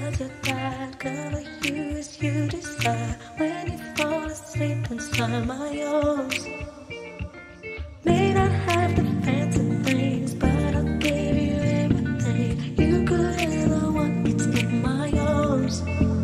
'cause you're that girl of you is you decide when you fall asleep inside my arms. May not have the fancy things, but I'll give you everything you could ever want. It's in my arms.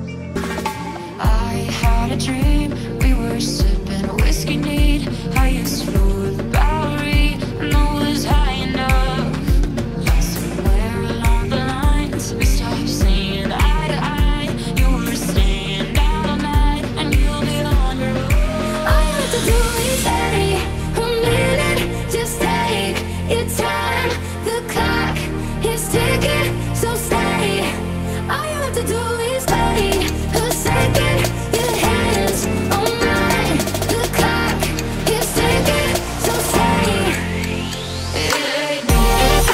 I had a dream, we were sipping whiskey neat, highest floor of the Bowery, no was high enough. Somewhere along the lines, we stopped seeing eye to eye. You were staying out all night, and you'll be on your own. All you have to do is stay a minute, just take your time. The clock is ticking, so stay. All you have to do is stay a second. Your hands on mine. The clock is ticking, so stay. It ain't me.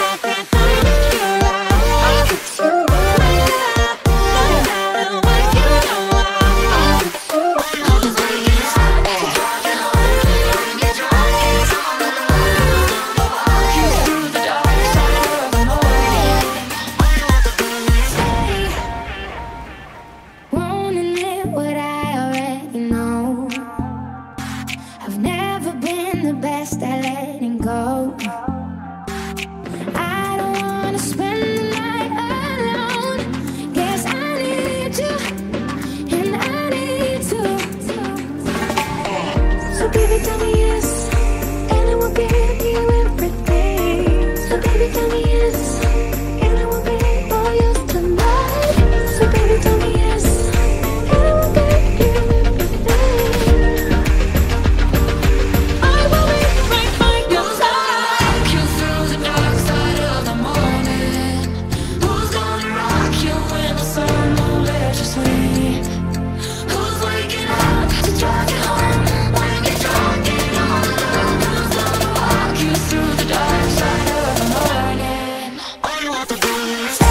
Won't admit what I already know. I've never been the best at letting go. I don't wanna spend the night alone. Guess I need you, and I need to. So baby, tell me yes, and I will give you everything. So baby, tell me yes, and I will be all yours tonight. So baby, tell me yes, and I will give you everything. I will be right by your side. Rock you through the dark side of the morning. Who's gonna rock you when the sun won't let you sleep? Who's waking up to drive you home when you're drunk and all alone? Who's gonna walk you through the dark side of the morning? All you have to do is